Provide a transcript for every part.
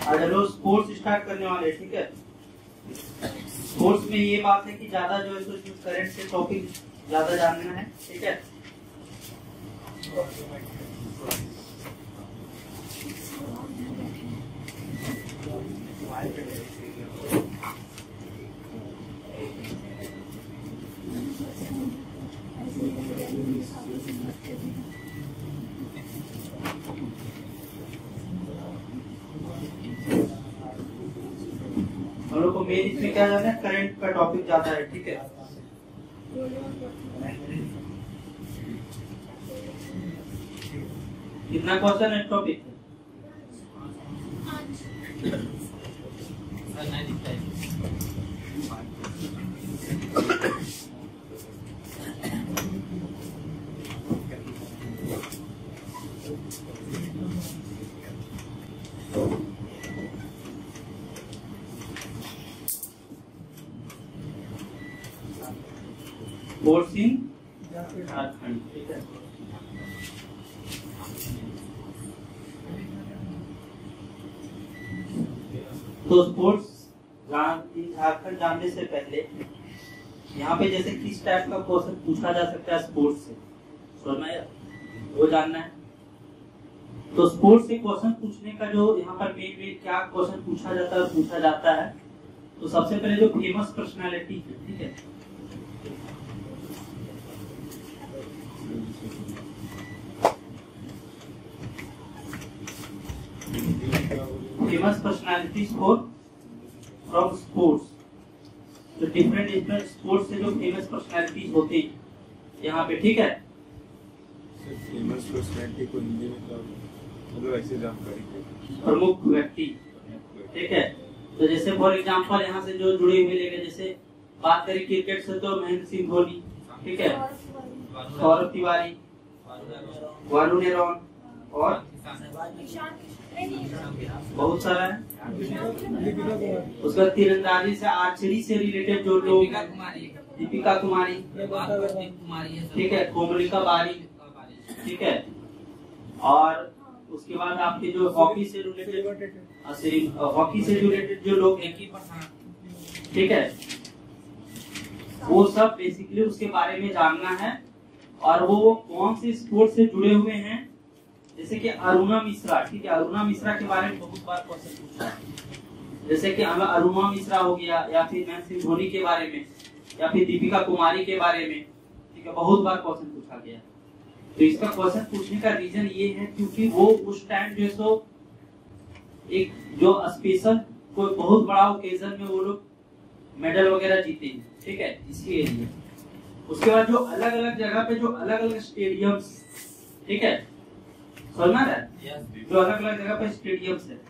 आज हम लोग स्पोर्ट्स स्टार्ट करने वाले हैं, ठीक है। स्पोर्ट्स में ये बात है कि ज्यादा जो है तो करंट से टॉपिक ज्यादा जानना है, ठीक है। हम लोग को मेन इसमें क्या जाना है, करंट का टॉपिक ज्यादा है, ठीक है। कितना क्वेश्चन है टॉपिक? स्पोर्ट्स इन झारखंड, ठीक है। तो स्पोर्ट्स झारखंड जानने से पहले यहाँ पे जैसे किस टाइप का क्वेश्चन पूछा जा सकता है स्पोर्ट्स से, सुनना है वो जानना है। तो स्पोर्ट्स से क्वेश्चन पूछने का जो यहाँ पर मेन क्या क्वेश्चन पूछा जाता है। तो सबसे पहले जो फेमस पर्सनालिटी है, ठीक है। फेमस पर्सनालिटीज फ्रॉम स्पोर्ट्स, जो डिफरेंट स्पोर्ट्स से जो फेमस पर्सनालिटीज होते हैं यहाँ पे, ठीक है। फेमस पर्सनालिटी को हिंदी में क्या मतलब ऐसे जानकारी, प्रमुख व्यक्ति, ठीक है। तो जैसे फॉर एग्जांपल यहाँ से जो जुड़े हुए लेंगे, जैसे बात करें क्रिकेट से तो महेंद्र सिंह धोनी, ठीक है, सौरभ तिवारी, वरुण एरोन और बहुत सारा है। उसका तीरंदाजी से, आर्चरी से रिलेटेड जो लोग, दीपिका कुमारी, ठीक है, कोमलिका बारी, ठीक है। और उसके बाद आपके जो हॉकी से रिलेटेड जो लोग हैं, ठीक है, वो सब बेसिकली उसके बारे में जानना है। और वो कौन से स्पोर्ट्स से जुड़े हुए हैं, जैसे कि अरुणा मिश्रा, ठीक है। अरुणा मिश्रा के बारे में बहुत बार क्वेश्चन पूछा है, जैसे कि अरुणा मिश्रा हो गया, या फिर महेंद्र सिंह धोनी के बारे में, या फिर दीपिका कुमारी के बारे में, ठीक है, बहुत बार क्वेश्चन पूछा गया। तो इसका क्वेश्चन पूछने का रीजन ये है क्योंकि वो उस टाइम जो सो एक जो स्पेशल कोई बहुत बड़ा ओकेजन में वो लोग मेडल वगैरह जीते हैं, ठीक है, इसलिए। उसके बाद जो अलग अलग जगह पे जो अलग अलग स्टेडियम्स, ठीक है, समझना है, जो अलग अलग जगह पे स्टेडियम्स है,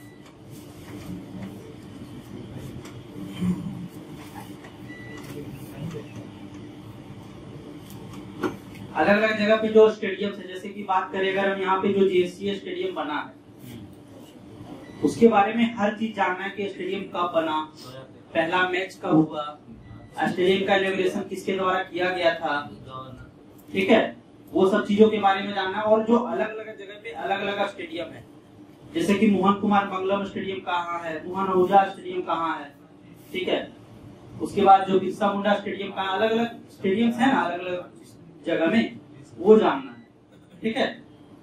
अलग अलग जगह पे जो स्टेडियम्स है, जैसे कि बात करें अगर हम यहाँ पे जो जेएससीए स्टेडियम बना है, उसके बारे में हर चीज जानना है कि स्टेडियम कब बना, पहला मैच कब हुआ, स्टेडियम का इनॉग्रेशन किसके द्वारा किया गया था, ठीक है, वो सब चीजों के बारे में जानना। और जो अलग अलग जगह पे अलग अलग स्टेडियम है, जैसे कि मोहन कुमार मंगलम स्टेडियम कहाँ है, मोहन आहूजा स्टेडियम कहाँ है, ठीक है। उसके बाद जो बिरसा मुंडा स्टेडियम कहाँ, अलग अलग स्टेडियम्स है ना अलग अलग जगह में, वो जानना है, ठीक है।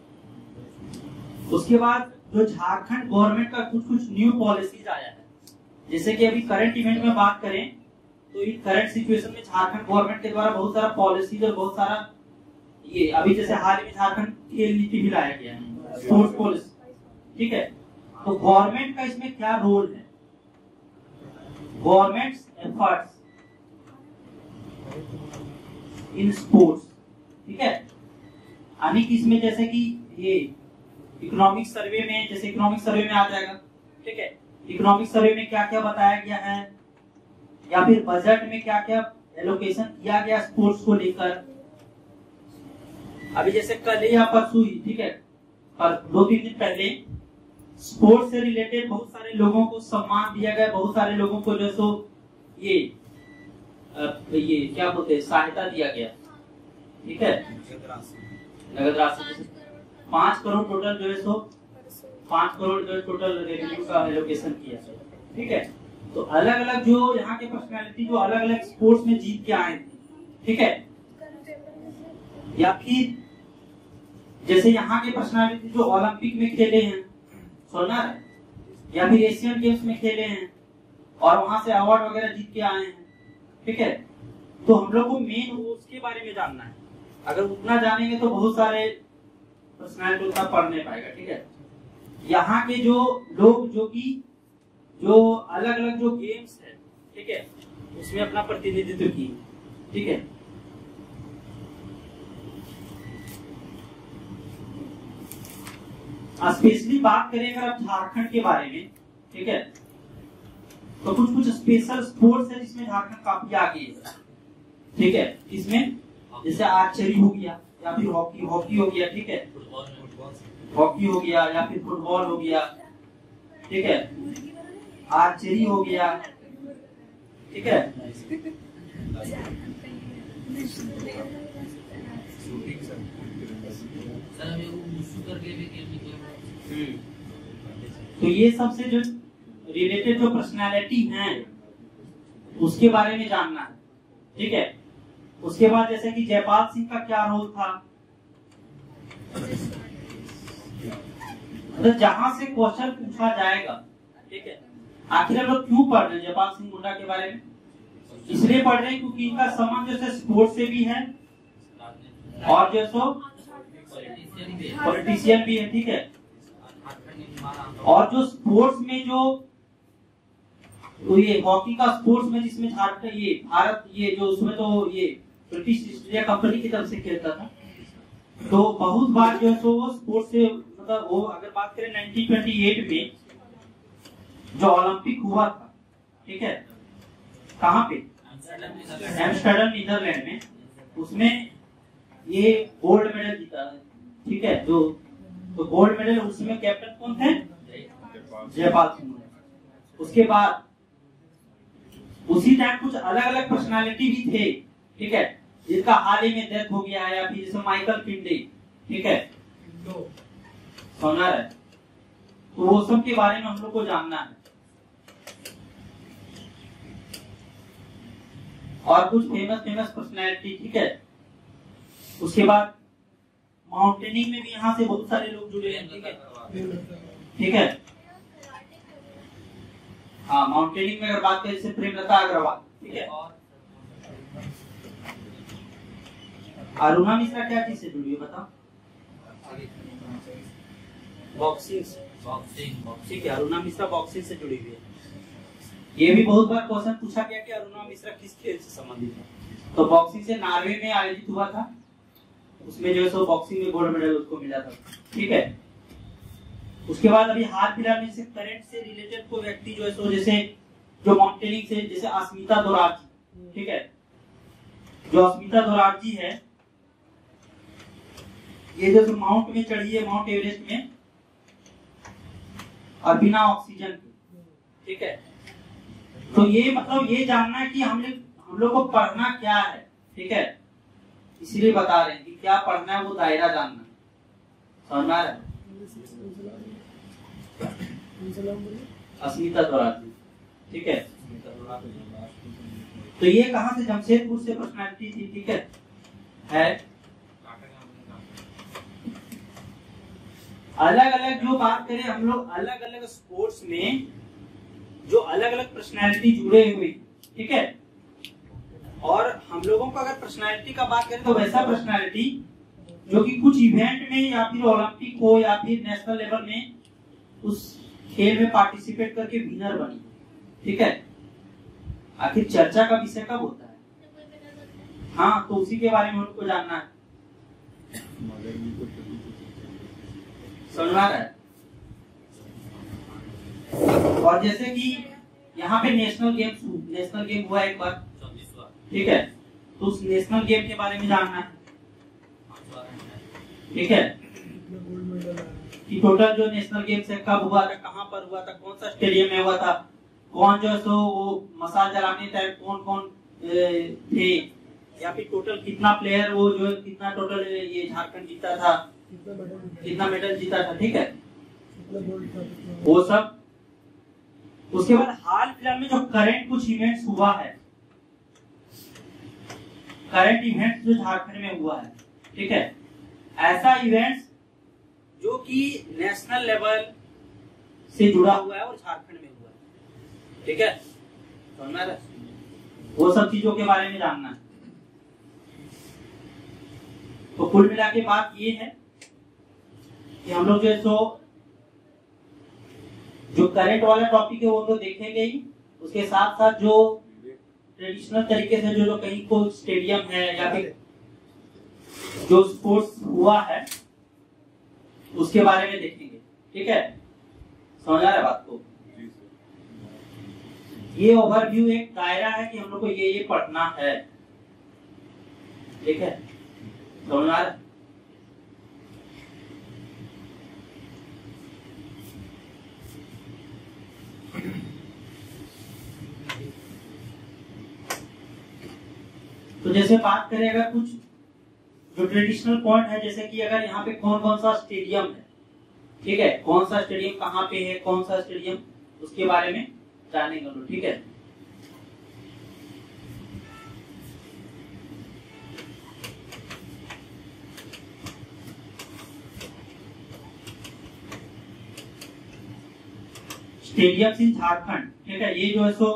उसके बाद जो झारखंड गवर्नमेंट का कुछ न्यू पॉलिसीज आया है, जैसे कि अभी करंट इवेंट में बात करें तो इस करंट सिचुएशन में झारखंड गवर्नमेंट के द्वारा बहुत सारा पॉलिसीज और बहुत सारा ये अभी जैसे हाल ही में झारखंड खेल नीति भी लाया गया है, स्पोर्ट्स पॉलिसी, ठीक है। तो गवर्नमेंट का इसमें क्या रोल है, गवर्नमेंट्स एफर्ट्स इन स्पोर्ट्स, ठीक है। यानी कि इसमें जैसे कि ये इकोनॉमिक सर्वे में, जैसे इकोनॉमिक सर्वे में आ जाएगा, ठीक है, इकोनॉमिक सर्वे में क्या क्या बताया गया है, या फिर बजट में क्या क्या एलोकेशन किया गया स्पोर्ट्स को लेकर। अभी जैसे कल या परसों ही, ठीक है, पर 2-3 दिन पहले स्पोर्ट्स से रिलेटेड बहुत सारे लोगों को सम्मान दिया गया, बहुत सारे लोगों को जो सो ये क्या बोलते हैं, सहायता दिया गया, ठीक है, नगद राशि 5 करोड़ टोटल जो है सो 5 करोड़ जो टोटल रेवेन्यू का एलोकेशन किया है। ठीक है, तो अलग अलग जो यहाँ के पर्सनालिटी जो अलग अलग स्पोर्ट्स में जीत के आए थे, ठीक है, या फिर जैसे यहाँ के पर्सनालिटी जो ओलंपिक में खेले हैं, सोलर, या फिर एशियन गेम्स में खेले हैं और वहां से अवार्ड वगैरह जीत के आए हैं। ठीक है, तो हम लोग को मेन उसके बारे में जानना है। अगर उतना जानेंगे तो बहुत सारे पर्सनालिटी उतना पढ़ नहीं पाएगा। ठीक है, यहाँ के जो लोग जो अलग अलग जो गेम्स है, ठीक है, उसमें अपना प्रतिनिधित्व किए। ठीक है, स्पेशली बात करें अगर आप झारखंड के बारे में, ठीक है, तो कुछ स्पेशल स्पोर्ट्स है जिसमें झारखंड काफी आगे है। ठीक है, इसमें जैसे आर्चरी हो गया या फिर हॉकी हो गया। ठीक है, हॉकी हो गया या फिर फुटबॉल हो गया। ठीक है, आर्चरी हो गया। ठीक है, तो ये सबसे जो रिलेटेड जो पर्सनालिटी हैं उसके बारे में जानना है। ठीक है, उसके बाद जैसे कि जयपाल सिंह का क्या रोल था, मतलब जहां से क्वेश्चन पूछा जाएगा। ठीक है, आखिर हम लोग क्यों पढ़ रहे हैं जयपाल सिंह मुंडा के बारे में? इसलिए पढ़ रहे हैं क्योंकि इनका संबंध जैसे स्पोर्ट्स से भी है और जैसो पॉलिटिशियन भी है। ठीक है, और जो स्पोर्ट्स में जो तो ये हॉकी का स्पोर्ट्स में जिसमें झारखंड ये भारत ये जो उसमें तो ये ब्रिटिश ईस्ट इंडिया कंपनी की तरफ से खेलता था, तो बहुत बार जो है तो वो स्पोर्ट्स से मतलब वो अगर बात करें 1928 में जो ओलंपिक हुआ था, ठीक है, कहाँ पे? एम्स्टर्डम नीदरलैंड में, उसमें ये गोल्ड मेडल जीता है। ठीक है, जो तो गोल्ड मेडल उसमें कैप्टन कौन थे? जयपाल सिंह। उसके बाद उसी टाइम कुछ अलग अलग पर्सनालिटी भी थे, ठीक है, जिनका हाल ही में डेथ हो गया है, या फिर जैसे माइकल फिंडे। ठीक है, सोनार है, तो वो सब के बारे में हम लोग को जानना है। और कुछ फेमस पर्सनालिटी। ठीक है, उसके बाद माउंटेनिंग में भी यहाँ से बहुत सारे लोग जुड़े हैं। ठीक है, ठीक है, हाँ, माउंटेनिंग में अगर बात करें जैसे प्रेमलता अग्रवाल। ठीक है, अरुणा मिश्रा क्या चीज से जुड़ी है बताओ? बॉक्सिंग। ठीक है, अरुणा मिश्रा बॉक्सिंग से जुड़ी हुई है। ये भी बहुत बार क्वेश्चन पूछा गया कि अरुणा मिश्रा किस खेल से संबंधित है, तो बॉक्सिंग से नॉर्वे में आयोजित हुआ था, उसमें जो है सो बॉक्सिंग में गोल्ड मेडल उसको मिला था। ठीक है, उसके बाद अभी हाल फिलहाल में जैसे करंट से रिलेटेड कोई व्यक्ति जो है सो जैसे जो माउंटेनिंग से जैसे अस्मिता दोराबजी। ठीक है, जो अस्मिता दोराबजी है, ये जो माउंट में चढ़ी है, माउंट एवरेस्ट में, और बिना ऑक्सीजन के। ठीक है, तो ये मतलब ये जानना है कि हम लोग को पढ़ना क्या है। ठीक है, इसीलिए बता रहे हैं कि क्या पढ़ना है, वो दायरा जानना समझ में आ रहा है। अस्मिता दोराबजी। ठीक है, तो ये कहां से? जमशेदपुर से पर्सनालिटी थी। ठीक है, अलग अलग जो बात करें हम लोग, अलग अलग स्पोर्ट्स में जो अलग अलग पर्सनालिटी जुड़े हुए। ठीक है, और हम लोगों को अगर पर्सनालिटी का बात करें तो वैसा पर्सनालिटी जो कि कुछ इवेंट में या फिर ओलंपिक हो या फिर नेशनल लेवल में उस खेल में पार्टिसिपेट करके विनर बनी। ठीक है, आखिर चर्चा का विषय कब होता है? हाँ, तो उसी के बारे में उनको जानना है। समझ रहा है? और जैसे कि यहाँ पे नेशनल गेम हुआ एक बार। ठीक है, तो उस नेशनल गेम के बारे में जानना है। ठीक है, कि टोटल जो नेशनल गेम्स है कब हुआ था, कहाँ पर हुआ था, कौन सा स्टेडियम में हुआ था, कौन जो है सो वो मसाल जलाने टाइम कौन थे, या फिर टोटल कितना प्लेयर वो जो कितना टोटल ये झारखंड जीता था, कितना मेडल जीता था। ठीक है, वो सब। उसके बाद हाल फिलहाल में जो करंट कुछ इवेंट्स हुआ है, करंट इवेंट्स जो झारखंड में हुआ है, ठीक है, ऐसा इवेंट्स जो कि नेशनल लेवल से जुड़ा हुआ है और झारखंड में हुआ है, ठीक है, समझ में, वो सब चीजों के बारे में जानना है। तो कुल मिला के बात ये है कि हम लोग जो करंट वाला टॉपिक है वो तो देखेंगे ही, उसके साथ साथ जो ट्रेडिशनल तरीके से जो कहीं को स्टेडियम है या फिर जो स्पोर्ट्स हुआ है उसके बारे में देखेंगे, ठीक है, समझ आ रहा है बात को। ये ओवरव्यू एक दायरा है कि हम लोग को ये पढ़ना है, ठीक है, समझ आ रहा है। तो जैसे बात करें अगर कुछ जो ट्रेडिशनल पॉइंट है, जैसे कि अगर यहाँ पे कौन कौन सा स्टेडियम है, ठीक है, कौन सा स्टेडियम कहाँ पे है, कौन सा स्टेडियम, उसके बारे में जानेंगे लोग, ठीक है। स्टेडियम इन झारखंड, ठीक है, ये जो है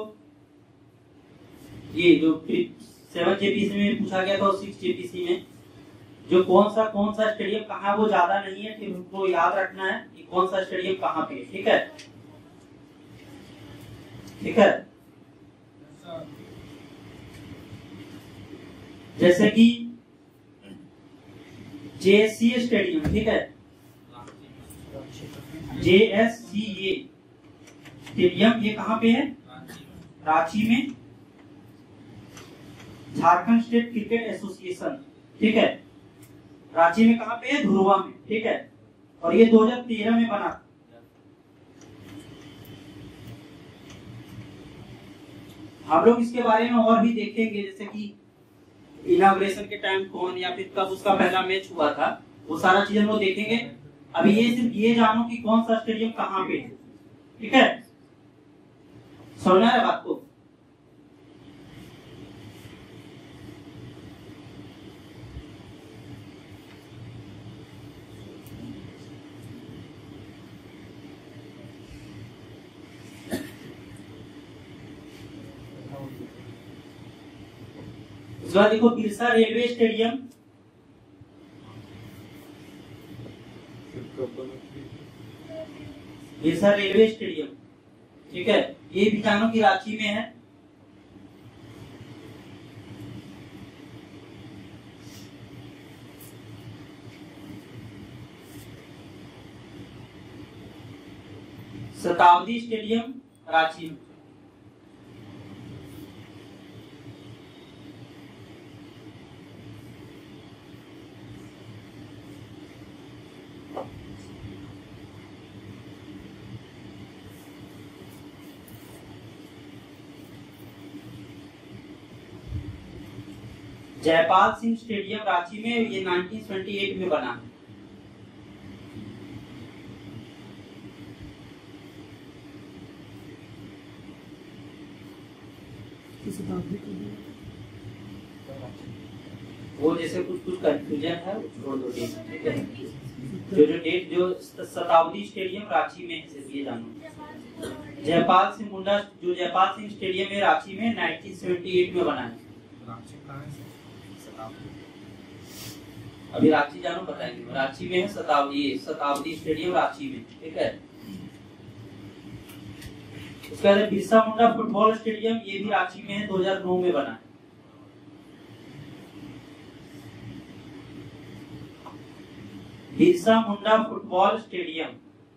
ये जो 7 जेपीसी में पूछा गया था और 6 जेपीसी में जो कौन सा स्टेडियम कहाँ, वो ज्यादा नहीं है, फिर उनको याद रखना है कि कौन सा स्टेडियम कहाँ पे, ठीक है, ठीक है। जैसे कि JSCA स्टेडियम, ठीक है, JSCA स्टेडियम, ये कहाँ पे है, रांची में, झारखंड स्टेट क्रिकेट एसोसिएशन, ठीक है, रांची में कहाँ पे है, धुरवा में, ठीक है, और ये 2013 में बना। हम लोग इसके बारे में और भी देखेंगे, जैसे कि इनॉग्रेशन के टाइम कौन या फिर कब उसका पहला मैच हुआ था, वो सारा चीज हम लोग देखेंगे। अभी ये सिर्फ ये जानो कि कौन सा स्टेडियम कहाँ पे है, ठीक है, समझना है बात को। इसके बाद देखो Birsa railway stadium, Birsa railway stadium, ठीक है, ये भी जानो कि रांची में है। शताब्दी स्टेडियम रांची में, जयपाल सिंह स्टेडियम रांची में, ये 1928 में बना है। वो जैसे कुछ कंफ्यूजन है वो छोड़ दो, ठीक है, जो डेट जो शताब्दी स्टेडियम रांची में है, सिर्फ ये जानो। जयपाल सिंह मुंडा जो जयपाल सिंह स्टेडियम है रांची में 1978 में बना है। अभी रांची जानो बताएंगे, रांची में है शताब्दी स्टेडियम रांची में, ठीक है। उसके बाद बिरसा मुंडा फुटबॉल स्टेडियम, ये भी रांची में है, 2009 में बना है। बिरसा मुंडा फुटबॉल स्टेडियम,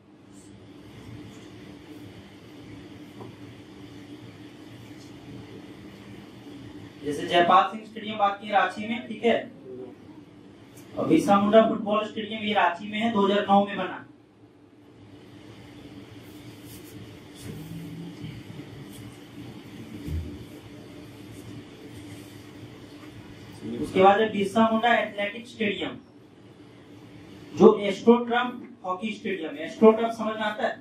जैसे जयपाल सिंह स्टेडियम बात की रांची में, ठीक है, और बिरसा मुंडा फुटबॉल स्टेडियम ये रांची में है, 2009 में बना। उसके बाद बिरसा मुंडा एथलेटिक स्टेडियम जो एस्ट्रोटर्म हॉकी स्टेडियम है। एस्ट्रोटर्फ समझ में आता है?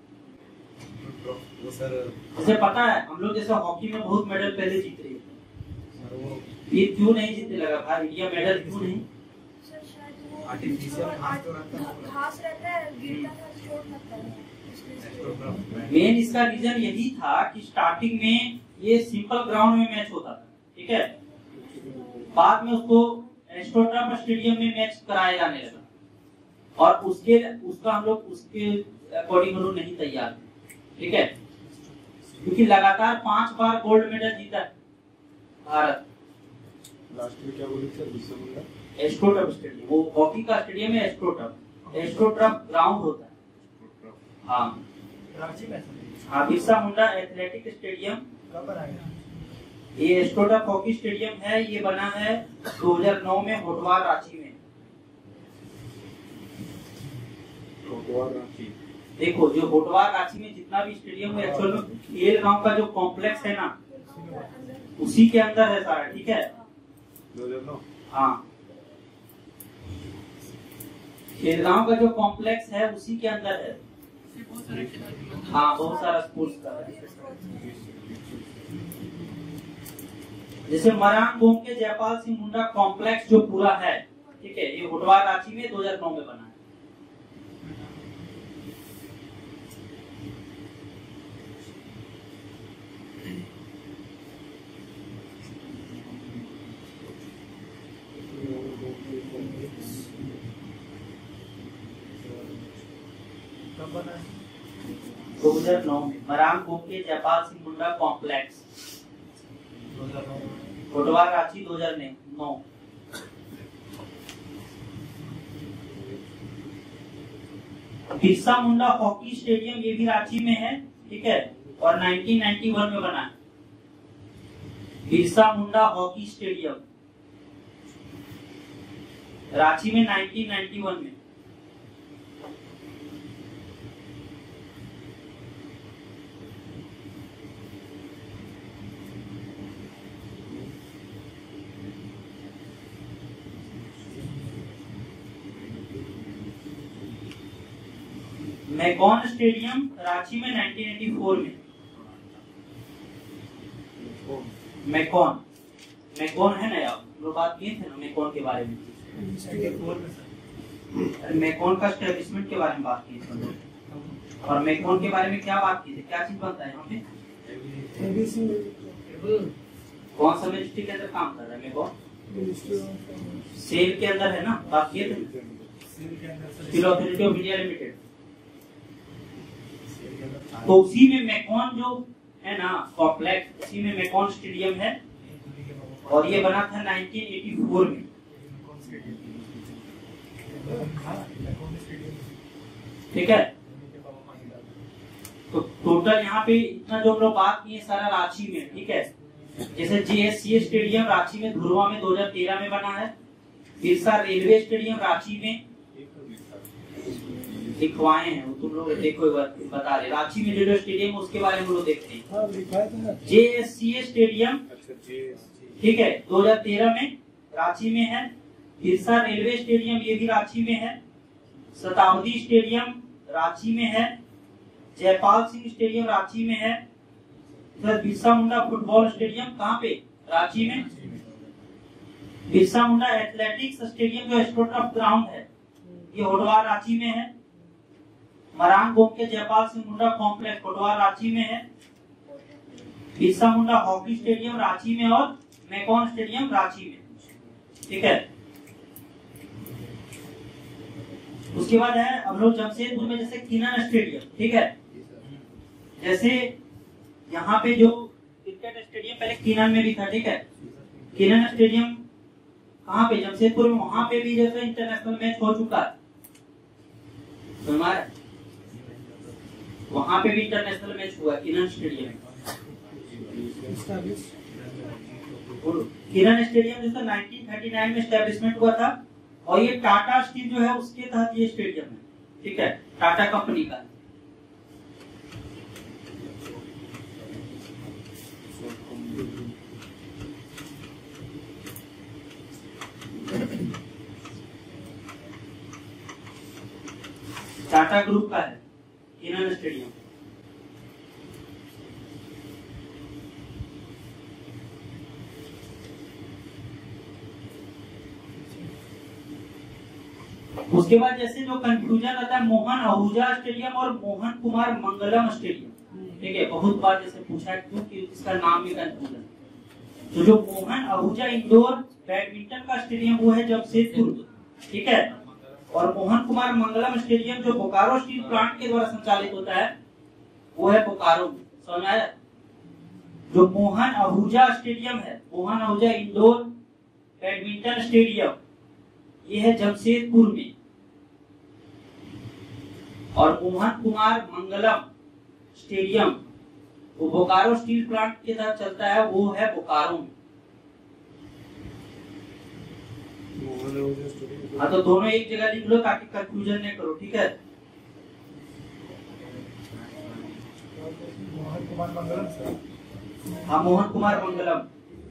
वो सर जैसे पता है हम लोग जैसे हॉकी में बहुत मेडल पहले जीत रहे थे, वो ये क्यों नहीं जीतने लगा भाई इंडिया मेडल क्यों नहीं? आर्टिफिशियल घास तो रहता है, घास रहता है, गिरता है, चोट लगता है, इसलिए मेन इसका रीजन यही था कि स्टार्टिंग में ये सिंपल ग्राउंड में मैच होता था, ठीक है, बाद में उसको एस्ट्रोटर्फ स्टेडियम में मैच कराया जाने लगा और उसका हम लोग उसके अकॉर्डिंग हम लोग नहीं तैयार थे, ठीक है, क्योंकि लगातार 5 बार गोल्ड मेडल जीता है भारत। लास्ट में क्या बोले sir? Birsa Munda astroturf stadium, वो हॉकी का स्टेडियम है एस्ट्रोटर्फ ग्राउंड होता है। हाँ रांची में हाँ, बिरसा मुंडा एथलेटिक स्टेडियम कब बनाया? ये एस्ट्रोटर्फ हॉकी स्टेडियम है, ये बना है 2009 में होटवार रांची में। होटवार रांची। देखो जो होटवार रांची में जितना भी स्टेडियम है एक्चुअल में खेल गांव का जो कॉम्प्लेक्स है ना उसी के अंदर है सारा, ठीक है। 2009 हाँ, खेलगांव का जो कॉम्प्लेक्स है उसी के अंदर है। हाँ, बहुत सारा स्पोर्ट्स का है। जैसे मरान गोम के जयपाल सिंह मुंडा कॉम्प्लेक्स जो पूरा है, ठीक है, ये होटवार रांची में 2009 में बना है। कब बना है? 2009 में Marang Gomke Jaipal Singh Munda complex 2009 Hotwar Ranchi 2009। Birsa Munda hockey stadium ये भी रांची में है, ठीक है, और 1991 में बना है। बिरसा मुंडा हॉकी स्टेडियम रांची में 1991 में। मैकॉन स्टेडियम रांची में 1984 में। मैकॉन है ना यार, लोग बात किए थे ना मैकॉन के बारे में। मैकॉन का एस्टेब्लिशमेंट के बारे में बात की थे और मैकॉन के बारे में क्या बात की थी, क्या चीज बनता है यहाँ पे? कौन सा मिनिस्ट्री के अंदर काम कर रहा है मैकॉन? सेल के अंदर है ना, बात किए थे। Steel authority of India limited, तो उसी में मैकॉन जो है ना कॉम्प्लेक्स, उसी में मैकॉन स्टेडियम है और ये बना था 1984 में। ठीक है, तो टोटल यहाँ पे इतना जो हम लोग बात किए सारा रांची में, ठीक है। जैसे JSCA स्टेडियम रांची में धुरवा में 2013 में बना है। बिरसा रेलवे स्टेडियम रांची में लिखवाए हैं, तुम लोग देखो एक बार बता रहे। रांची में जो स्टेडियम उसके बारे में लोग देखते हैं। JSCA स्टेडियम, ठीक है, 2013 में रांची में है। बिरसा रेलवे स्टेडियम ये भी रांची में है। शताब्दी स्टेडियम रांची में है। जयपाल सिंह स्टेडियम रांची में है। बिरसा मुंडा फुटबॉल स्टेडियम कहाँ पे? रांची में। बिरसा मुंडा एथलेटिक्स स्टेडियम जो एस्ट्रोटर्फ ग्राउंड है ये होटवार रांची में है। मरान गोम के जयपाल सिंह मुंडा कॉम्प्लेक्स होटवार रांची में है। बिरसा मुंडा हॉकी स्टेडियम रांची में और मैकॉन स्टेडियम रांची में, ठीक है। उसके बाद है हम लोग जमशेदपुर में जैसे कीनन स्टेडियम, ठीक है। जैसे यहाँ पे जो क्रिकेट स्टेडियम पहले कीनन में भी था, ठीक है। कीनन स्टेडियम कहाँ पे? जमशेदपुर में। वहां पे भी जैसे इंटरनेशनल मैच हो चुका है, वहां पे भी इंटरनेशनल मैच हुआ कीनन स्टेडियम में। कीनन स्टेडियम जैसे 1939 में स्टैब्लिशमेंट हुआ था और ये टाटा स्टील जो है उसके तहत ये स्टेडियम है, ठीक है, टाटा कंपनी का। टाटा ग्रुप का है किनन स्टेडियम। उसके बाद जैसे जो कंफ्यूजन रहता है मोहन आहूजा स्टेडियम और मोहन कुमार मंगलम स्टेडियम, ठीक है, बहुत बार जैसे पूछा है क्यों कि इसका नाम भी कंफ्यूजन। तो जो मोहन आहूजा इंडोर बैडमिंटन का स्टेडियम वो है जमशेदपुर, ठीक है, और मोहन कुमार मंगलम स्टेडियम जो बोकारो स्टील प्लांट के द्वारा संचालित होता है वो है बोकारो। समझ आया? जो मोहन आहूजा स्टेडियम है, Mohan Ahuja indoor badminton stadium, ये है जमशेदपुर में, और मोहन कुमार मंगलम स्टेडियम वो बोकारो स्टील प्लांट के तहत चलता है, वो है बोकारो में। हाँ, तो दोनों एक जगह लिख लो ताकि कंफ्यूजन नहीं करो, ठीक है। मोहन कुमार मंगलम सर। हाँ, Mohan Kumar Mangalam.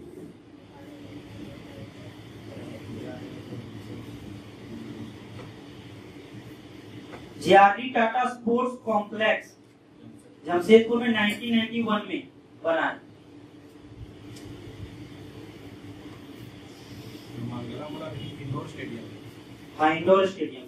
JRD Tata sports complex Jamshedpur में 1991 में बना है। Indoor stadium. हाँ, इंडोर स्टेडियम।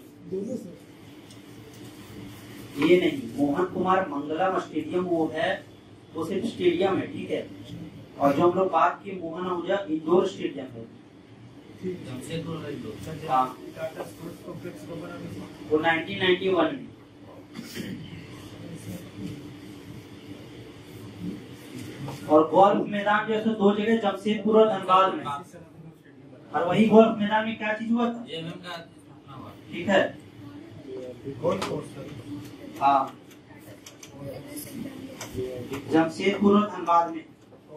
ये नहीं, मोहन कुमार मंगलम स्टेडियम वो है, वो सिर्फ स्टेडियम है, ठीक है। और जो हम लोग बात की मोहन आहूजा इंडोर स्टेडियम है जमशेदपुर का इंडोर। हाँ, टाटा स्पोर्ट्स कॉम्प्लेक्स को बना वो 1991 में। और गोल्फ मैदान जो है दो जगह जमशेदपुर और धनबाद में, और वही गोल्फ मैदान में क्या चीज हुआ था, ठीक है। Golf course. हाँ, जमशेदपुर और धनबाद में।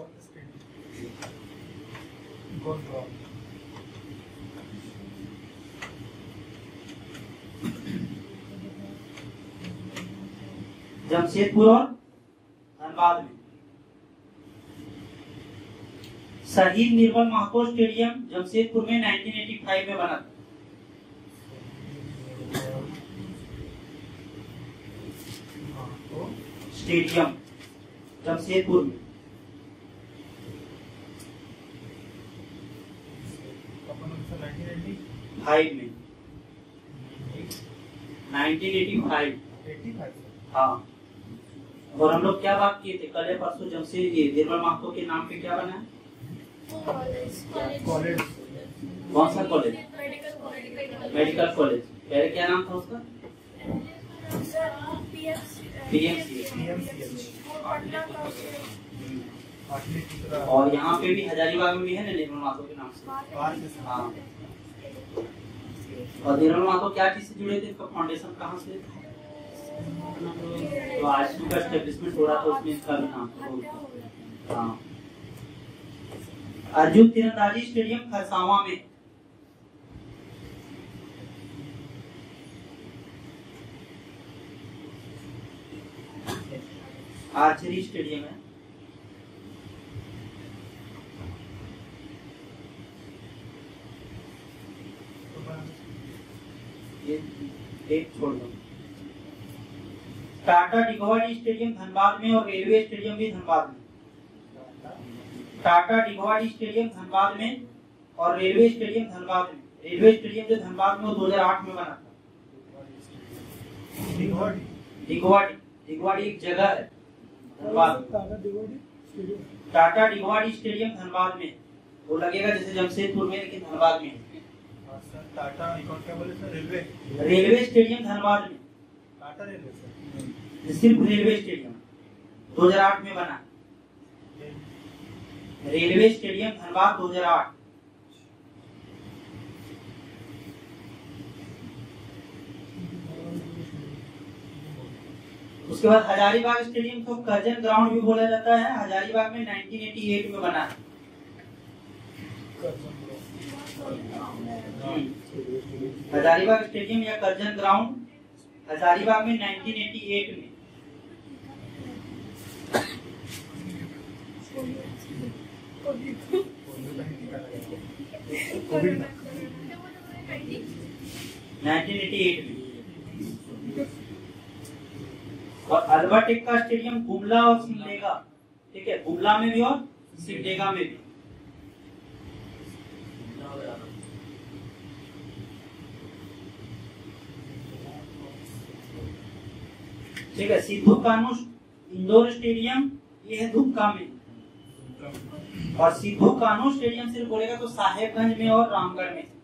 गोल्फ जमशेदपुर और धनबाद में। शहीद निर्मल महतो स्टेडियम जमशेदपुर में 1985 में बना था। स्टेडियम जमशेदपुर में। फाइव में 1985। हाँ, और हम लोग क्या बात किए थे कल परसों, जमशेद ये निर्मल महतो के नाम पे क्या बना है? कॉलेज। कौन सा कॉलेज? Medical college. पहले क्या नाम था उसका? PMCH। और यहाँ पे भी हजारीबाग में भी है ना निर्मल महतो के नाम से। हाँ, और निर्मल महतो क्या चीज से जुड़े थे, इसका फाउंडेशन कहाँ से? तो आज का एस्टेब्लिशमेंट हो रहा था उसमें इसका भी नाम था। हाँ, अर्जुन तीरंदाजी स्टेडियम खरसावां में। आर्चरी स्टेडियम है। ये एक छोड़ दो। टाटा डिगवाड़ी स्टेडियम धनबाद में और रेलवे स्टेडियम भी धनबाद में। टाटा डिगवाड़ी स्टेडियम धनबाद में और रेलवे स्टेडियम धनबाद में। रेलवे स्टेडियम जो धनबाद में वो 2008 में बना था। डिगवाड़ी एक जगह है धनबाद। टाटा डिगवाड़ी स्टेडियम धनबाद में, वो लगेगा जैसे जमशेदपुर में लेकिन धनबाद में। टाटा क्या बोले सर? रेलवे स्टेडियम धनबाद में। Tata railway sir. सिर्फ रेलवे स्टेडियम 2008 में बना। Railway stadium Dhanbad 2008। उसके बाद हजारीबाग स्टेडियम को कर्जन ग्राउंड भी बोला जाता है। हजारीबाग में 1988 में बना है। हजारीबाग स्टेडियम या कर्जन ग्राउंड हजारीबाग में 1988 में। कोविड 1988 में अल्बर्टेक्का स्टेडियम गुमला और सिमडेगा, ठीक है, गुमला में भी और सिमडेगा में भी। ठीक है, सिद्धू कान्हू इंडोर स्टेडियम ये है दुमका में, और सिद्धू कान्हू स्टेडियम सिर्फ बोलेगा तो साहेबगंज में और रामगढ़ में।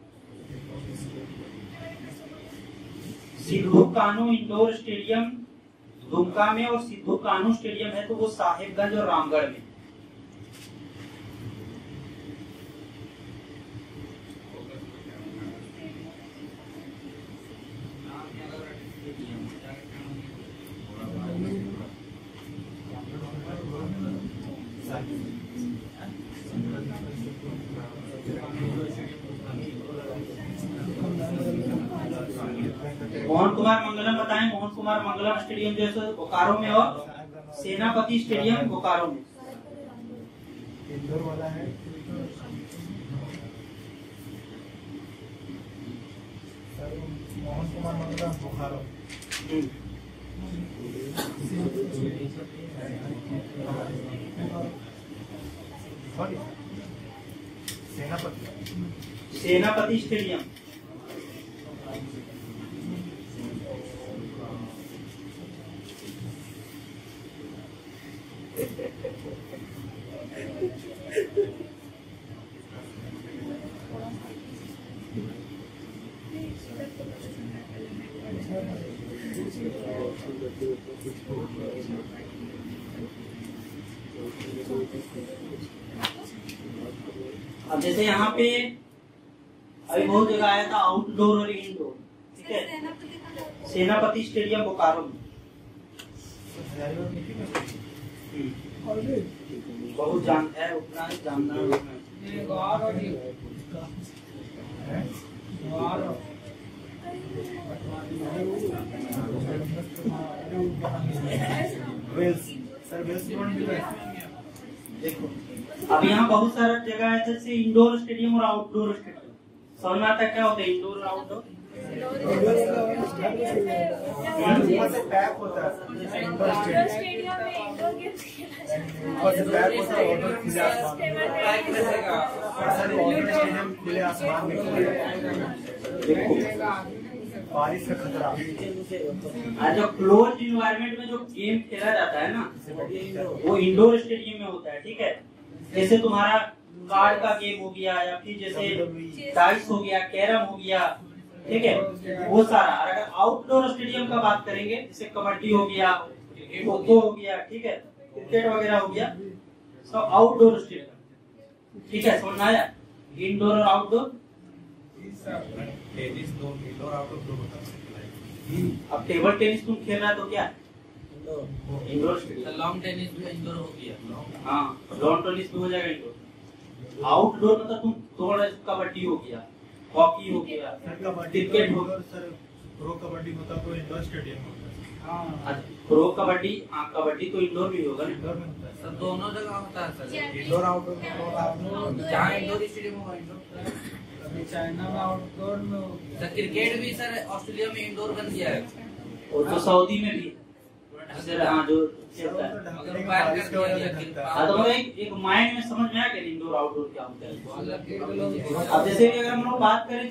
सिद्धू कान्हू इंडोर स्टेडियम दुमका में और सिद्धू कान्हू स्टेडियम है तो वो साहेबगंज और रामगढ़ में। मोहन कुमार मंगलम बताएं। मोहन कुमार मंगलम स्टेडियम जो है बोकारो में और सेनापति स्टेडियम बोकारो में। इंदौर वाला है सर, मोहन कुमार मंगलम बोकारो। सेनापति स्टेडियम। अब जैसे यहाँ पे अभी बहुत जगह आया था आउटडोर और इनडोर, ठीक है, सेनापति स्टेडियम बोकारो में। बहुत जानता है, उतना ही जानना देखो। अब यहाँ बहुत सारा जगह है जैसे इंडोर स्टेडियम और आउटडोर स्टेडियम। समझ में आता क्या होता है इंडोर और आउटडोर? पैक होता है इंडोर स्टेडियम में इंडोर गेम्स पैक होता है, आउटडोर खुले आसमान में। बारिश का खतरा। जो क्लोज इन्वायरमेंट में जो गेम खेला जाता है ना वो इंडोर स्टेडियम में होता है, ठीक है। जैसे तुम्हारा कार्ड का गेम हो गया या फिर जैसे डाइस हो गया, कैरम हो गया, ठीक है, वो सारा। और अगर आउटडोर स्टेडियम का बात करेंगे जैसे कबड्डी हो गया, खो-खो हो गया, ठीक है, क्रिकेट वगैरह हो गया, सब आउटडोर स्टेडियम, ठीक है। समझ आया इंडोर और आउटडोर? टेनिस दो इंडोर आउटडोर दो बता सकते हैं। अब टेबल टेनिस तुम खेल रहा है तो क्या इंडोर स्टेडियम? लॉन्ग टेनिस भी इंडोर हो गया। हाँ, लॉन टेनिस भी हो जाएगा इंडोर। आउटडोर मतलब तुम थोड़ा कबड्डी हो गया, हॉकी हो गया, क्रिकेट हो गया। सर प्रो कबड्डी होता तो इंडोर स्टेडियम होता है। प्रो कबड्डी, हाँ कबड्डी तो इंडोर भी होगा ना। इंडोर में होता है सर दोनों जगह होता है सर, इंडोर आउटडोर। जहाँ इंडोर स्टेडियम होगा इंडोर। अभी चाइना में आउटडोर में सर क्रिकेट भी सर ऑस्ट्रेलिया में इंडोर बन गया है, और तो सऊदी में भी सर, हाँ जो चलता है। हाँ तो एक माइंड में समझ में आ गया इंडोर आउटडोर क्या होता है। अब जैसे कि अगर हम लोग बात करें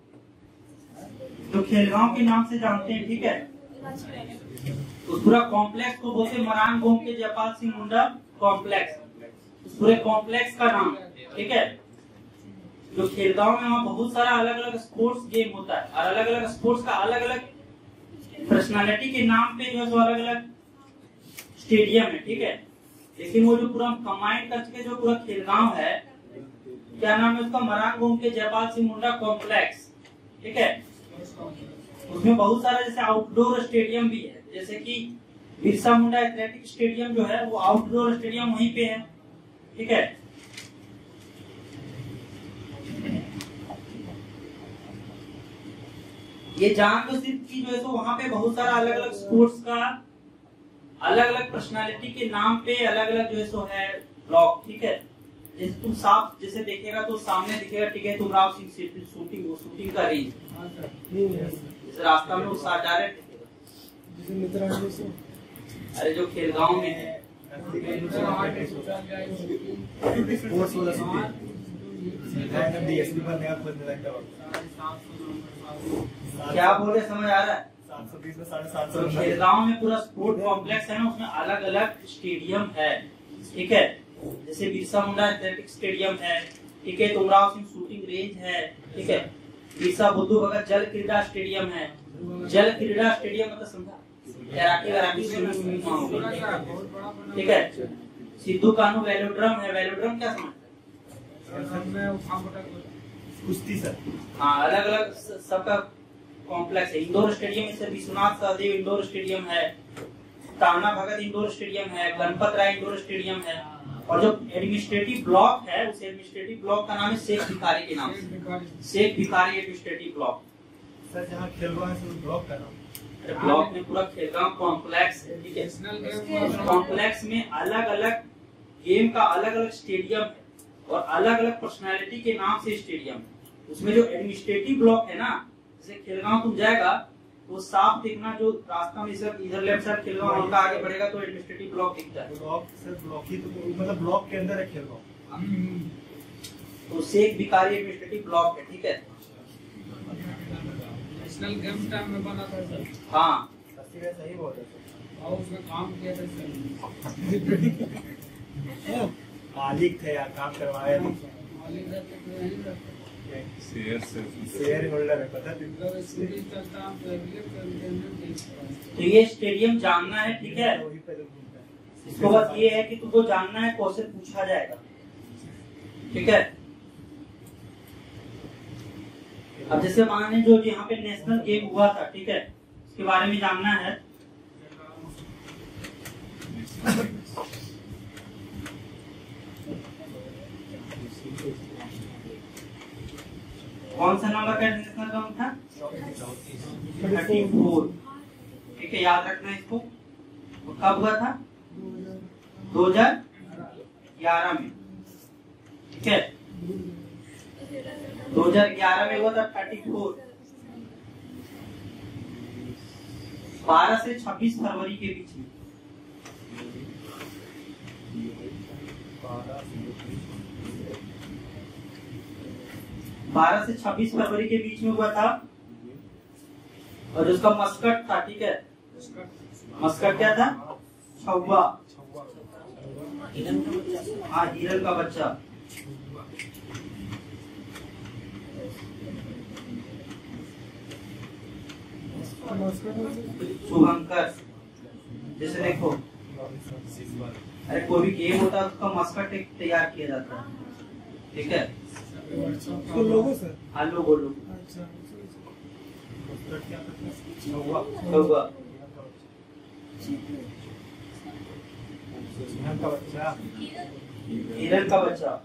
जो खेलगांव के नाम से जानते हैं, ठीक है, तो पूरा कॉम्प्लेक्स को बोलते मरान गोम के जयपाल सिंह मुंडा कॉम्प्लेक्स, उस पूरे कॉम्प्लेक्स का नाम, ठीक है। जो खेलगांव में वहाँ बहुत सारा अलग अलग स्पोर्ट्स गेम होता है और अलग अलग स्पोर्ट्स का अलग अलग पर्सनालिटी के नाम पे जो है अलग अलग स्टेडियम है, ठीक है। लेकिन वो जो पूरा कंबाइंड करके जो पूरा खेलगांव है, क्या नाम है उसका? मरान गोम के जयपाल सिंह मुंडा कॉम्प्लेक्स, ठीक है। उसमें बहुत सारा जैसे आउटडोर स्टेडियम भी है, जैसे कि बिरसा मुंडा एथलेटिक स्टेडियम जो है वो आउटडोर स्टेडियम वहीं पे है, ठीक है। ये जान दो सिर्फ की जो है तो वहाँ पे बहुत सारा अलग अलग स्पोर्ट्स का अलग अलग पर्सनालिटी के नाम पे अलग अलग जो है सो है ब्लॉक, ठीक है। जैसे तुम साफ जैसे देखेगा तो सामने दिखेगा, ठीक है, तुमराव सिंह शूटिंग, वो शूटिंग का रेंज, जैसे रास्ता में वो डायरेक्ट अरे जो खेलगांव में है, स्पोर्ट्स वाला सिटी डीएसपी बनने का खुद मिला क्या बोले समझ आ रहा है? 720 में 750 तो खेलगांव में पूरा स्पोर्ट कॉम्प्लेक्स है ना, उसमें अलग अलग स्टेडियम है, ठीक है। जैसे बिरसा मुंडा एथलेटिक स्टेडियम है, ठीक है, तुमराव सिंह शूटिंग रेंज है, ठीक है, बिरसा बुद्धू भगत जल क्रीड़ा स्टेडियम है। जल क्रीड़ा स्टेडियम मतलब समझा, तैराकी वैराकी ठीक है। सिद्धू कानू वेलोड्रम है, वेलोड्रम क्या समझता है? कुश्ती सर। हाँ, अलग अलग सबका कॉम्प्लेक्स है। इंडोर स्टेडियम जैसे विश्वनाथ सहदेव इंडोर स्टेडियम है, ताना भगत इंडोर स्टेडियम है, गणपत राय इंडोर स्टेडियम है। और जो एडमिनिस्ट्रेटिव ब्लॉक है, उस एडमिनिस्ट्रेटिव ब्लॉक का नाम है शेख भिखारी के नाम से, Sheikh Bhikhari administrative block. Sir जहाँ खेलगांव है उस ब्लॉक का नाम, ब्लॉक में पूरा खेलगांव कॉम्प्लेक्स है, ठीक है। कॉम्प्लेक्स में अलग अलग गेम का अलग अलग स्टेडियम है और अलग अलग पर्सनालिटी के नाम से स्टेडियम है। उसमें जो एडमिनिस्ट्रेटिव ब्लॉक है ना, जैसे खेलगांव तुम जाएगा तो साफ देखना, जो रास्ता में सर इधर लेफ्ट साइड खेलगांव हल्का आगे बढ़ेगा तो एडमिनिस्ट्रेटिव ब्लॉक दिखता है। ब्लॉक सर ब्लॉक ही तो मतलब ब्लॉक के अंदर है खेलगांव, तो शेख भिखारी एडमिनिस्ट्रेटिव ब्लॉक है, ठीक है। नेशनल गेम्स टाइम में बना था सर। हाँ, सही बोल रहे सर। और उसमें काम किया था सर। मालिक थे या काम करवाए थे, मालिक रहते तो यहीं रहते। शेयर होल्डर है, पता है। मतलब स्कूटी चलता हम तो एग्रीकल्चर तो ये स्टेडियम जानना है, ठीक है। वही पे तो घूमता है। इसको बस ये है कि तुमको जानना है, क्वेश्चन पूछा जाएगा, ठीक है। अब जैसे मान जो यहाँ पे नेशनल गेम हुआ था, ठीक है, इसके बारे में जानना है। कौन सा नंबर का नेशनल गेम था? 34, ठीक है, याद रखना इसको। कब हुआ था? 2011 में, ठीक है। 2011 में हुआ था 34। 12 से 26 फरवरी के बीच में। 12 से 26 फरवरी के बीच में हुआ था। और उसका मस्कट था, ठीक है। मस्कट क्या था? छौवा। हाँ, हिरन का बच्चा। शुभंकर। जैसे देखो, अरे कोई भी गेम होता है उसका मस्कट तैयार किया जाता है, ठीक है। तो लोगो सर। हाँ, लोगो। अच्छा, छौवा। हिरन का बच्चा।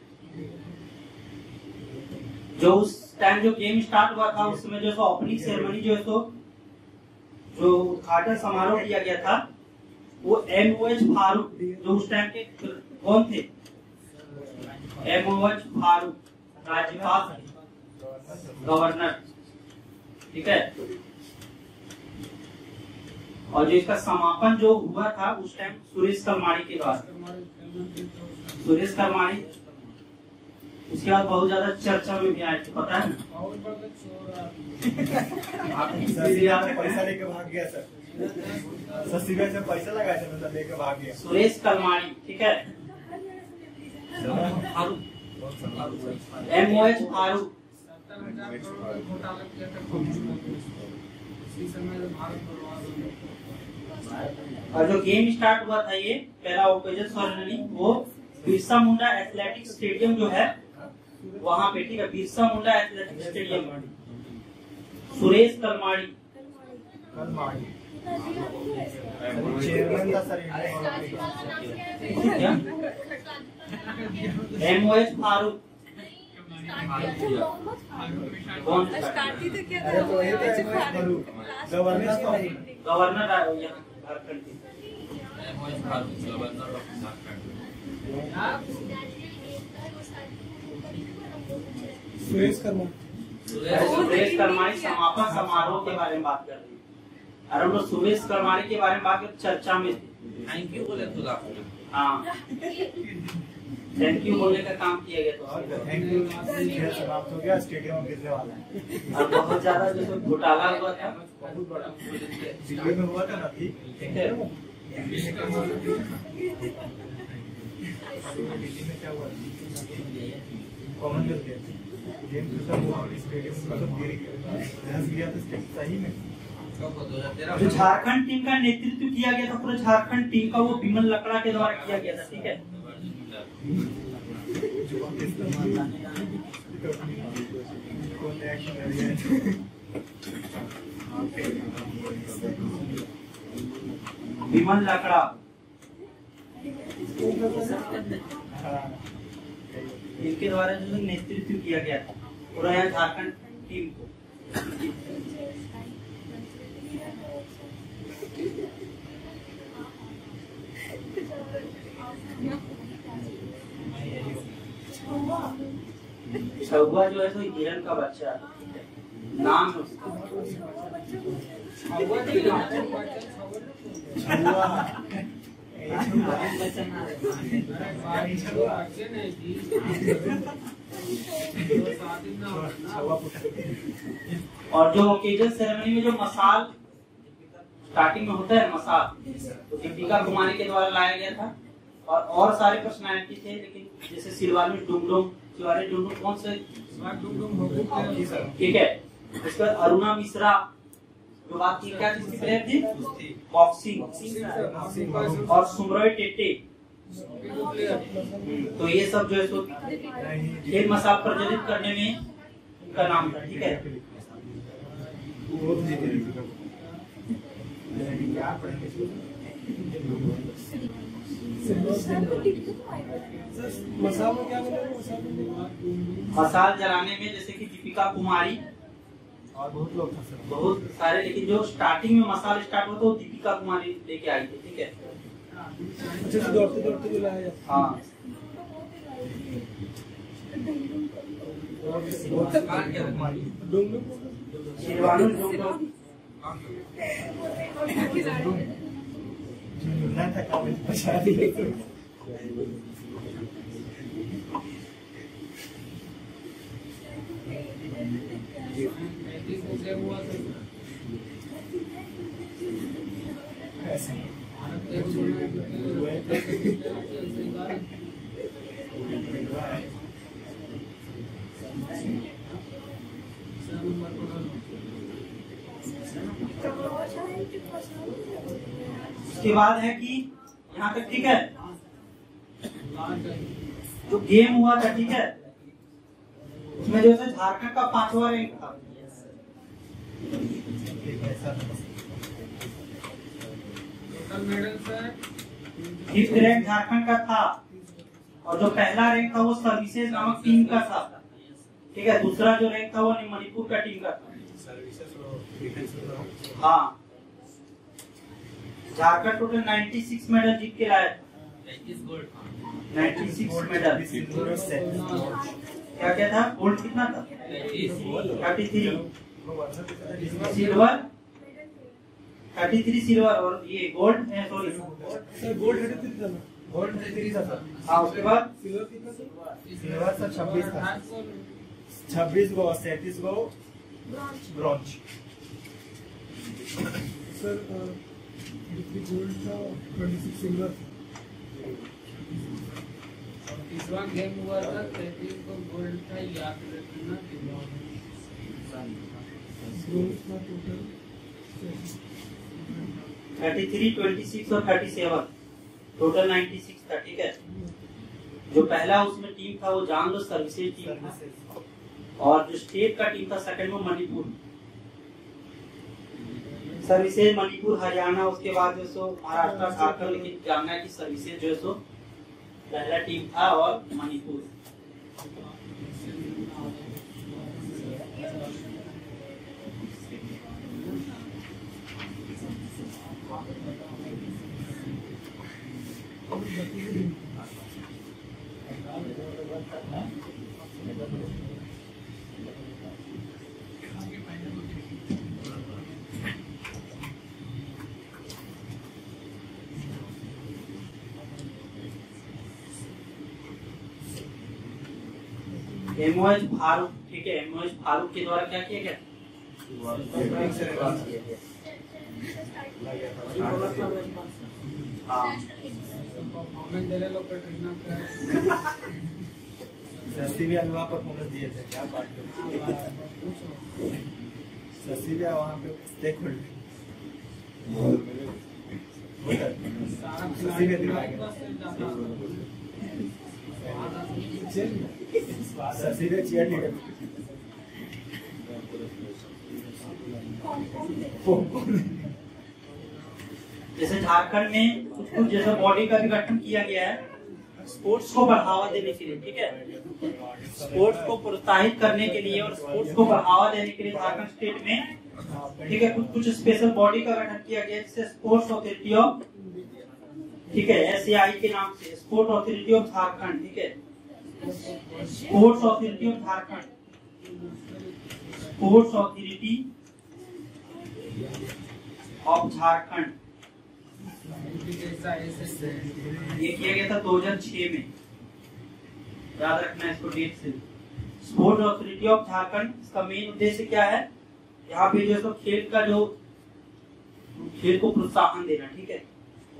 जो उस टाइम जो गेम स्टार्ट हुआ था, उस समय जो ओपनिंग सेरेमनी जो है तो जो उद्घाटन समारोह किया गया था, वो MOH फारूक, जो उस टाइम के कौन थे? MOH फारूक, राज्यपाल, गवर्नर, ठीक है। और जो इसका समापन जो हुआ था उस टाइम सुरेश कलमाड़ी के द्वारा। सुरेश कलमाड़ी उसके बाद बहुत ज्यादा चर्चा में भी आए थे, पता है ना? पैसा लेके भाग गया सर। सीबीआई से पैसा लगाया था, मतलब लेके भाग गया। सुरेश कलमाड़ी, ठीक है। MOH फारूक। घोटाला किया था उसी समय भारत। और जो गेम स्टार्ट हुआ था, ये पहला ओकेजन सॉलिडली वो बिरसा मुंडा एथलेटिक स्टेडियम जो है वहां पे, ठीक है। Birsa Munda athletic stadium, Suresh Kalmadi. Chairman था सर। MOH फारूक। कौन? अरे तो ये गवर्नर गवर्नर झारखंड के। सुरेश कर्मा। सुरेश कलमाड़ी समापन समारोह के बारे में बात कर रही है। और हम लोग सुरेश करमारी के बारे में बात करते चर्चा में थे। थैंक यू बोले तो आपने। हाँ, थैंक यू बोलने का काम किया गया। तो थैंक यू, खेल समाप्त हो गया, स्टेडियम गिरने वाला है। और बहुत ज्यादा जो घोटाला हुआ था, बहुत बड़ा दिल्ली में हुआ था ना अभी, ठीक है। दिल्ली में क्या हुआ, कॉमनवेल्थ गेम खत्म हुआ और स्टेडियम सब गिर गया था सही में। जो झारखंड टीम का नेतृत्व किया गया था पूरा झारखंड टीम का, वो विमल लकड़ा के द्वारा किया गया था, ठीक है। विमल लकड़ा इनके द्वारा जो नेतृत्व किया गया था पूरा यहाँ झारखंड टीम को। छुआ जो है तो हिरन का बच्चा है, नाम है उसका। और जो ओकेजन सेरेमनी में जो मसाल स्टार्टिंग में होता है मसाल, तो दीपिका कुमारी के द्वारा लाया गया था। और सारे पर्सनालिटी थे, लेकिन जैसे सिलवार में डुमडुम कौन से, ठीक है। उसके बाद अरुणा मिश्रा जो बात की, क्या चीज की प्लेयर थी, बॉक्सिंग, और सुमरोय टेटे। तो ये सब जो है सो खेल मसाल प्रज्वलित करने में उनका नाम था, ठीक है। मसाल जलाने में जैसे कि दीपिका कुमारी और बहुत लोग थे, बहुत सारे, लेकिन जो स्टार्टिंग में मसाल स्टार्ट हुआ तो दीपिका कुमारी लेके आई थी, ठीक है। अच्छे से दौड़ते दौड़ते जो लाया जाता हाँ, शिरवानु डुमडुम मिलना था काम में पछा दिए। ऐसे उसके बाद है कि यहाँ तक, ठीक है। जो गेम हुआ था, ठीक है, उसमें जो है झारखंड का 5वां रैंक था। फिफ्थ रैंक झारखंड का था, और जो पहला रैंक था वो सर्विसेज नामक टीम का था, ठीक है। दूसरा जो रैंक था वो मणिपुर का टीम का था। हाँ, झारखंड टोटल 96 मेडल जीत के लाया था। 96 मेडल। क्या क्या था, गोल्ड कितना था, 33 सिल्वर, 33 सिल्वर, और ये गोल्ड है, सॉरी गोल्ड 33 था सर। हाँ, उसके बाद सिल्वर सर 26 था, 26 गो, 37 गो ब्रॉन्ज। सर गोल्ड था, 26 सिल्वर। तीसरा गेम हुआ था, 33 को गोल्ड था, याद रखना। ब्रॉन्ज था टोटल 33, 26 और 37, टोटल 96 था, ठीक है। जो पहला उसमें टीम था वो जान लो सर्विसेज टीम था, और जो स्टेट का टीम था सेकंड में मणिपुर सर्विसेज, मणिपुर हरियाणा, उसके बाद जो सो महाराष्ट्र झारखंड, लेकिन जानना है कि सर्विसेज जो है सो पहला टीम था, और मणिपुर। एमओएच फारूक, ठीक है, एमओएच फारूक के द्वारा क्या किया गया? हाँ, परफॉर्मेंस दे रहे लोग कटरीना शशि भी वहाँ परफॉर्मेंस दिए थे, क्या बात कर, शशि भी वहाँ पे स्टेक होल्डर शशि ने दिलाया, शशि ने चेयर लीडर जैसे झारखंड में कुछ कुछ जैसे बॉडी का भी गठन किया गया है स्पोर्ट्स को बढ़ावा देने के लिए, ठीक है, स्पोर्ट्स को प्रोत्साहित करने के लिए और स्पोर्ट्स को बढ़ावा देने के लिए झारखंड स्टेट में, ठीक है, कुछ कुछ स्पेशल बॉडी का गठन किया गया जिससे स्पोर्ट्स अथॉरिटी ऑफ, ठीक है, SAI के नाम से स्पोर्ट्स अथॉरिटी ऑफ झारखंड, ठीक है, sports authority of Jharkhand, sports authority of Jharkhand, ये किया गया था 2006 में, याद रखना है इसको डेट से। स्पोर्ट्स अथॉरिटी ऑफ झारखंड, इसका मेन उद्देश्य क्या है? यहाँ पे जो है खेल का जो खेल को प्रोत्साहन देना, ठीक है।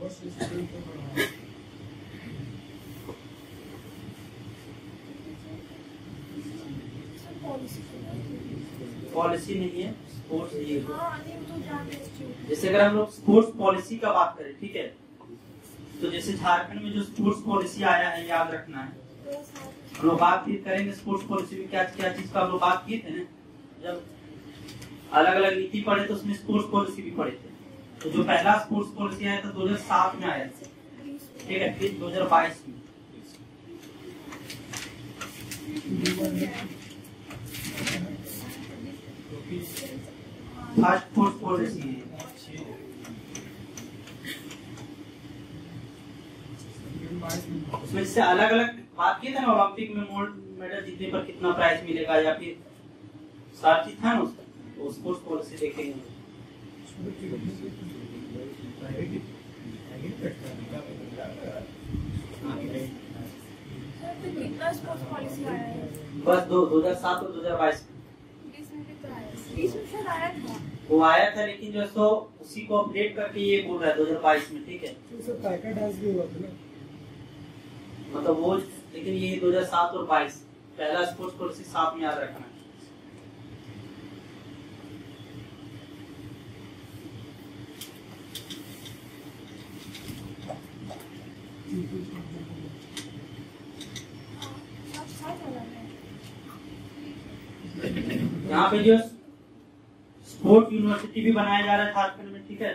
पॉलिसी नहीं है, स्पोर्ट्स ये, जैसे अगर हम लोग स्पोर्ट्स पॉलिसी का बात करें, ठीक है, तो जैसे झारखंड में जो स्पोर्ट्स पॉलिसी आया है, याद रखना है, हम लोग बात करेंगे स्पोर्ट्स पॉलिसी में क्या क्या चीज का हम लोग बात किए थे ना, जब अलग अलग नीति पढ़े तो उसमें स्पोर्ट्स पॉलिसी भी पढ़े थे। तो जो पहला स्पोर्ट्स पॉलिसी आया था 2007 में आया था, ठीक है, फिर 2022 में फर्स्ट स्पोर्ट्स पॉलिसी है। उसमें से अलग अलग बात किए थे ना, ओलंपिक में गोल्ड मेडल जीतने पर कितना प्राइज मिलेगा या फिर सारा चीज था ना उसका, तो स्पोर्ट्स पॉलिसी देखेंगे। कितना स्पोर्ट्स पॉलिसी आया है? बस 2007 और 2022 इसमें शायद आया था, वो आया था, लेकिन जो सो उसी को अपडेट करके ये बोल रहा है 2022 में, ठीक है, मतलब वो, लेकिन ये 2007 और 22 पहला स्पोर्ट्स पॉलिसी 7 में याद रखना है। यहाँ पे जो स्पोर्ट्स यूनिवर्सिटी भी बनाया जा रहा है झारखंड में, ठीक है,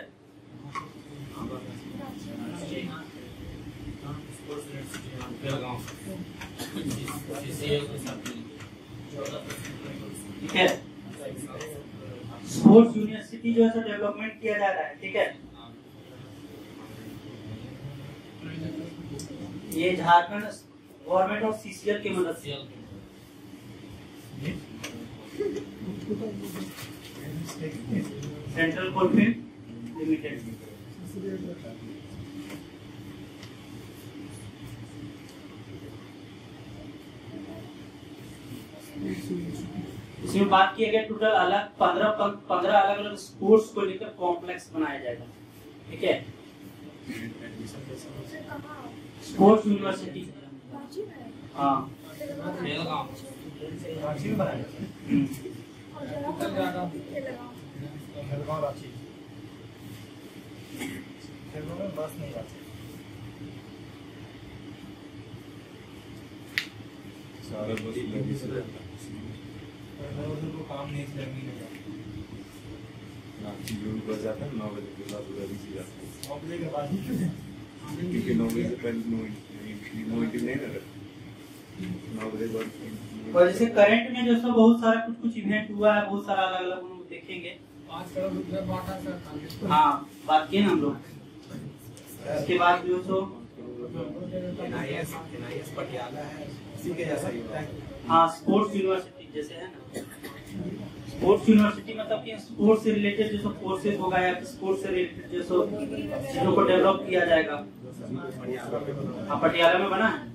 ठीक है, स्पोर्ट्स यूनिवर्सिटी जो है डेवलपमेंट किया जा रहा है, ठीक है, ये झारखंड गवर्नमेंट और CCL की मदद से, सेंट्रल कोलफील्ड लिमिटेड। इसमें बात किया गया टोटल अलग 15 अलग अलग स्पोर्ट्स को लेकर कॉम्प्लेक्स बनाया जाएगा, ठीक है, स्पोर्ट्स यूनिवर्सिटी, हाँ, रांची में बनाया रांची में बस नहीं जाती, सारा बस लगी से काम नहीं रांची जरूर बस जाता है 9 बजे के बाद लगी से जाता है, 9 बजे के बाद, क्योंकि 9 बजे से पहले नो इंटिव नहीं रहता, 9 बजे बाद। और जैसे करंट में जो सब बहुत सारा कुछ इवेंट हुआ है, बहुत सारा अलग अलग हम देखेंगे, 5 करोड़ रुपया बांटा सर, हाँ, बात किए ना हम लोग। इसके बाद जो सो NIS पटियाला है, इसी के जैसा ही होता है, हाँ, स्पोर्ट्स यूनिवर्सिटी जैसे है ना, स्पोर्ट्स यूनिवर्सिटी मतलब कि स्पोर्ट्स से रिलेटेड जो कोर्सेज होगा या स्पोर्ट्स से रिलेटेड जो चीजों को डेवलप किया जाएगा। हाँ, पटियाला में बना है।